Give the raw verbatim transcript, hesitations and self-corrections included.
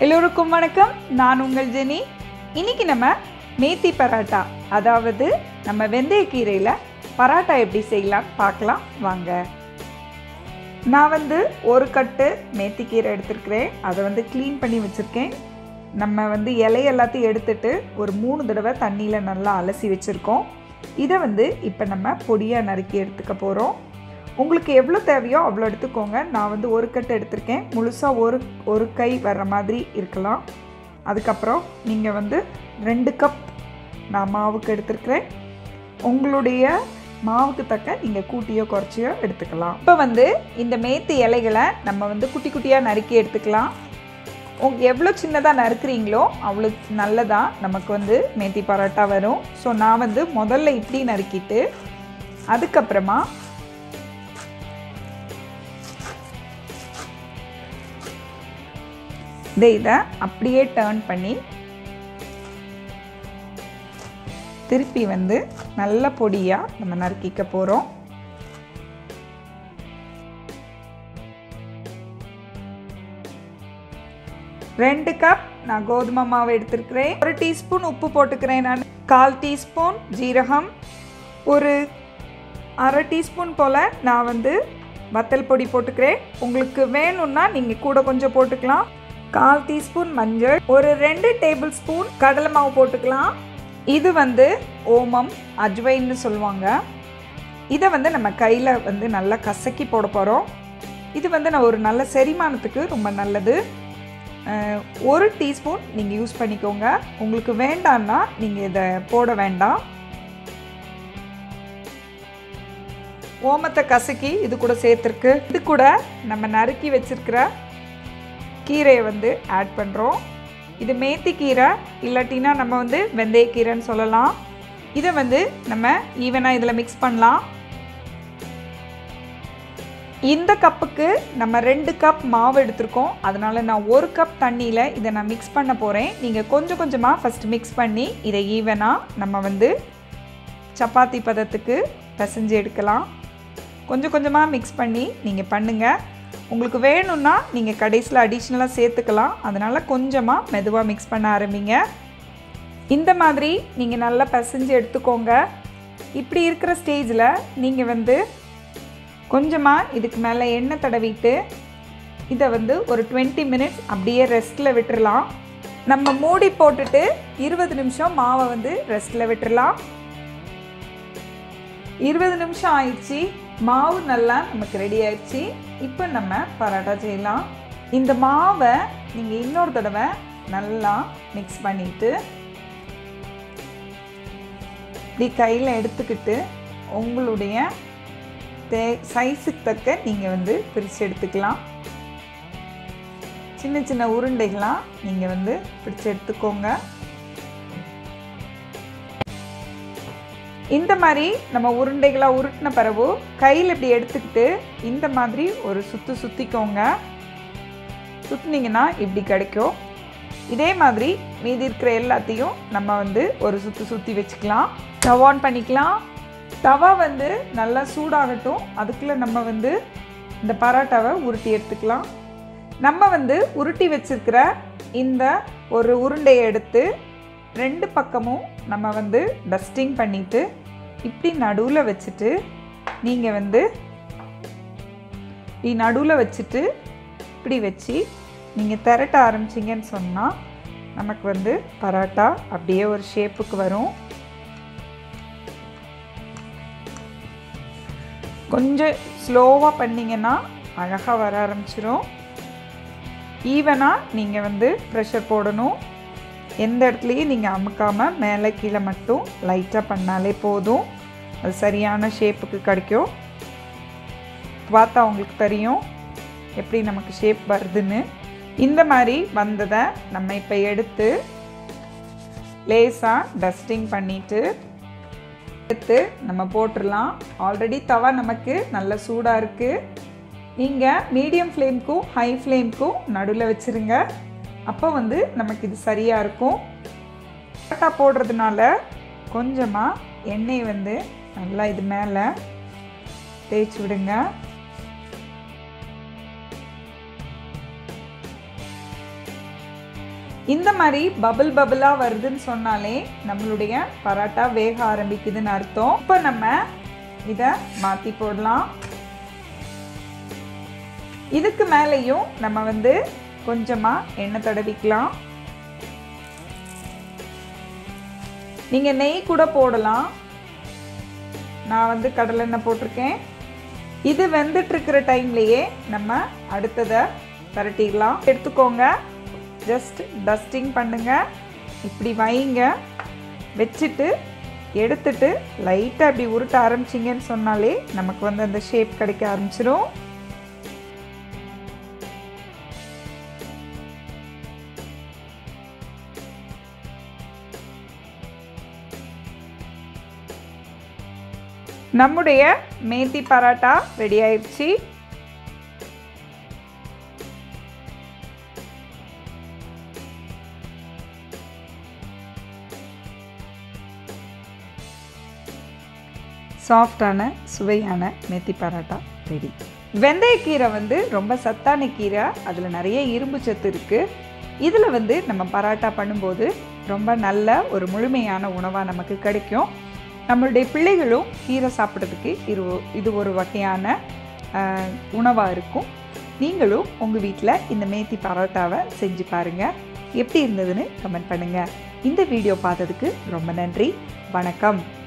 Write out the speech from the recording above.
எல்லோருக்கும் வணக்கம். நான் உங்கள் ஜெனி. இன்னைக்கு நம்ம மேத்தி பராட்டா, அதாவது நம்ம வெந்தயக்கீரையில் பராட்டா எப்படி செய்யலாம் பார்க்கலாம் வாங்க. நான் வந்து ஒரு கட்டு மேத்திக்கீரை எடுத்துருக்கிறேன். அதை வந்து க்ளீன் பண்ணி வச்சுருக்கேன். நம்ம வந்து இலை எல்லாத்தையும் எடுத்துட்டு ஒரு மூணு தடவை தண்ணியில் நல்லா அலசி வச்சுருக்கோம். இதை வந்து இப்போ நம்ம பொடியாக நறுக்கி எடுத்துக்க போகிறோம். உங்களுக்கு எவ்வளோ தேவையோ அவ்வளோ எடுத்துக்கோங்க. நான் வந்து ஒரு கட்டு எடுத்திருக்கேன். முழுசாக ஒரு ஒரு கை வர்ற மாதிரி இருக்கலாம். அதுக்கப்புறம் நீங்கள் வந்து ரெண்டு கப் நான் மாவுக்கு எடுத்துருக்கிறேன். உங்களுடைய மாவுக்கு தக்க நீங்கள் கூட்டியோ குறைச்சியோ எடுத்துக்கலாம். இப்போ வந்து இந்த மேத்தி இலைகளை நம்ம வந்து குட்டி குட்டியாக நறுக்கி எடுத்துக்கலாம். உங்கள் எவ்வளோ சின்னதாக நறுக்குறீங்களோ அவ்வளோ நல்லதாக நமக்கு வந்து மேத்தி பரோட்டா வரும். ஸோ நான் வந்து முதல்ல இப்படி நறுக்கிட்டு அதுக்கப்புறமா இதை இதை அப்படியே டர்ன் பண்ணி திருப்பி வந்து நல்ல பொடியாக நம்ம நறுக்கிக்க போகிறோம். ரெண்டு கப் நான் கோதுமை மாவு எடுத்துருக்கிறேன். ஒரு டீஸ்பூன் உப்பு போட்டுக்கிறேன். நான் கால் டீஸ்பூன் ஜீரகம், ஒரு அரை டீஸ்பூன் போல் நான் வந்து வத்தல் பொடி போட்டுக்கிறேன். உங்களுக்கு வேணும்னா நீங்கள் கூட கொஞ்சம் போட்டுக்கலாம். கால் டீஸ்பூன் மஞ்சள், ஒரு ரெண்டு டேபிள் ஸ்பூன் கடலை மாவு போட்டுக்கலாம். இது வந்து ஓமம், அஜ்வைன்னு சொல்லுவாங்க. இதை வந்து நம்ம கையில் வந்து நல்லா கசக்கி போட போகிறோம். இது வந்து நான் ஒரு நல்ல செரிமானத்துக்கு ரொம்ப நல்லது. ஒரு டீஸ்பூன் நீங்கள் யூஸ் பண்ணிக்கோங்க. உங்களுக்கு வேண்டான்னா நீங்கள் இதை போட வேண்டாம். ஓமத்தை கசக்கி இது கூட சேர்த்துருக்கு. இது கூட நம்ம நறுக்கி வச்சிருக்கிற கீரையை வந்து ஆட் பண்ணுறோம். இது மேத்தி கீரை, இல்லாட்டினா நம்ம வந்து வெந்தயக்கீரைன்னு சொல்லலாம். இதை வந்து நம்ம ஈவனாக இதில் மிக்ஸ் பண்ணலாம். இந்த கப்புக்கு நம்ம ரெண்டு கப் மாவு எடுத்துருக்கோம். அதனால் நான் ஒரு கப் தண்ணியில் இதை நான் மிக்ஸ் பண்ண போகிறேன். நீங்கள் கொஞ்சம் கொஞ்சமாக ஃபஸ்ட்டு மிக்ஸ் பண்ணி இதை ஈவனாக நம்ம வந்து சப்பாத்தி பதத்துக்கு பிசைஞ்சு எடுக்கலாம். கொஞ்சம் கொஞ்சமாக மிக்ஸ் பண்ணி நீங்கள் பண்ணுங்கள். உங்களுக்கு வேணும்னா நீங்கள் கடைசியில் அடிஷ்னலாக சேர்த்துக்கலாம். அதனால் கொஞ்சமாக மெதுவாக மிக்ஸ் பண்ண ஆரம்பிங்க. இந்த மாதிரி நீங்கள் நல்லா பிசைஞ்சு எடுத்துக்கோங்க. இப்படி இருக்கிற ஸ்டேஜில் நீங்கள் வந்து கொஞ்சமாக இதுக்கு மேலே எண்ணெய் தடவிட்டு இதை வந்து ஒரு டுவெண்ட்டி மினிட்ஸ் அப்படியே ரெஸ்ட்டில் விட்டுடலாம். நம்ம மூடி போட்டுட்டு இருபது நிமிஷம் மாவை வந்து ரெஸ்ட்டில் விட்டுடலாம். இருபது நிமிஷம் ஆயிடுச்சு. மாவு நல்லா நமக்கு ரெடி ஆயிடுச்சு. இப்போ நம்ம பரோட்டா செய்யலாம். இந்த மாவை நீங்கள் இன்னொரு தடவை நல்லா மிக்ஸ் பண்ணிவிட்டு இப்படி கையில் எடுத்துக்கிட்டு உங்களுடைய தே சைஸுக்கு தக்க நீங்கள் வந்து பிரித்து எடுத்துக்கலாம். சின்ன சின்ன உருண்டைகளாக நீங்கள் வந்து பிரித்து எடுத்துக்கோங்க. இந்த மாதிரி நம்ம உருண்டைகளாக உருட்டின பிறகு கையில் இப்படி எடுத்துக்கிட்டு இந்த மாதிரி ஒரு சுற்று சுற்றிக்கோங்க. சுற்றினீங்கன்னா இப்படி கிடைக்கும். இதே மாதிரி மீதி இருக்கிற எல்லாத்தையும் நம்ம வந்து ஒரு சுற்று சுற்றி வச்சுக்கலாம். ஸ்டவ் ஆன் பண்ணிக்கலாம். தவா வந்து நல்லா சூடாகட்டும். அதுக்குள்ளே நம்ம வந்து இந்த பரோட்டாவை உருட்டி எடுத்துக்கலாம். நம்ம வந்து உருட்டி வச்சுருக்கிற இந்த ஒரு உருண்டையை எடுத்து ரெண்டு பக்கமும் நம்ம வந்து டஸ்டிங் பண்ணிவிட்டு இப்படி நடுவில் வச்சுட்டு நீங்கள் வந்து இப்படி நடுவில் வச்சுட்டு இப்படி வச்சு நீங்கள் திரட்ட ஆரம்பிச்சிங்கன்னு சொன்னால் நமக்கு வந்து பரோட்டா அப்படியே ஒரு ஷேப்புக்கு வரும். கொஞ்சம் ஸ்லோவாக பண்ணிங்கன்னா அழகாக வர ஆரம்பிச்சிடும். ஈவனாக நீங்கள் வந்து ப்ரெஷர் போடணும். எந்த இடத்துலையும் நீங்கள் அமுக்காமல் மேலே கீழே மட்டும் லைட்டாக பண்ணாலே போதும். அது சரியான ஷேப்புக்கு கிடைக்கும். பார்த்தா உங்களுக்கு தெரியும் எப்படி நமக்கு ஷேப் வருதுன்னு. இந்த மாதிரி வந்ததை நம்ம இப்போ எடுத்து லேசாக டஸ்டிங் பண்ணிவிட்டு எடுத்து நம்ம போட்டுடலாம். ஆல்ரெடி தவா நமக்கு நல்ல சூடாக இருக்குது. நீங்கள் மீடியம் ஃப்ளேம்க்கும் ஹை ஃப்ளேம்க்கும் நடுவில் வச்சுருங்க. அப்போ வந்து நமக்கு இது சரியாக இருக்கும். பரோட்டா போடுறதுனால கொஞ்சமாக எண்ணெய் வந்து நல்லா இது மேலே தேய்ச்சி விடுங்க. இந்த மாதிரி பபிள் பபிளாக வருதுன்னு சொன்னாலே நம்மளுடைய பரோட்டா வேக ஆரம்பிக்குதுன்னு அர்த்தம். இப்போ நம்ம இதை மாற்றி போடலாம். இதுக்கு மேலேயும் நம்ம வந்து கொஞ்சமாக எண்ணெய் தடவிக்கலாம். நீங்கள் நெய் கூட போடலாம். நான் வந்து கடலெண்ணெய் போட்டிருக்கேன். இது வெந்துட்டுருக்கிற டைம்லையே நம்ம அடுத்ததை பரட்டிடலாம். எடுத்துக்கோங்க, ஜஸ்ட் டஸ்டிங் பண்ணுங்க, இப்படி வைங்க. வச்சுட்டு எடுத்துட்டு லைட்டாக இப்படி உருட்ட ஆரம்பிச்சிங்கன்னு சொன்னாலே நமக்கு வந்து அந்த ஷேப் கிடைக்க ஆரம்பிச்சிடும். நம்முடைய மேத்தி பரோட்டா ரெடி ஆயிடுச்சு. சாஃப்டான சுவையான மேத்தி பரோட்டா ரெடி. வெந்தயக்கீரை வந்து ரொம்ப சத்தான கீரை, அதில் நிறைய இரும்பு சத்து இருக்குது. இதில் வந்து நம்ம பரோட்டா பண்ணும்போது ரொம்ப நல்ல ஒரு முழுமையான உணவாக நமக்கு கிடைக்கும். நம்மளுடைய பிள்ளைகளும் கீரை சாப்பிட்றதுக்கு இது இது ஒரு வகையான உணவாக இருக்கும். நீங்களும் உங்கள் வீட்டில் இந்த மேத்தி பரோட்டாவை செஞ்சு பாருங்கள். எப்படி இருந்ததுன்னு கமெண்ட் பண்ணுங்கள். இந்த வீடியோ பார்த்ததுக்கு ரொம்ப நன்றி. வணக்கம்.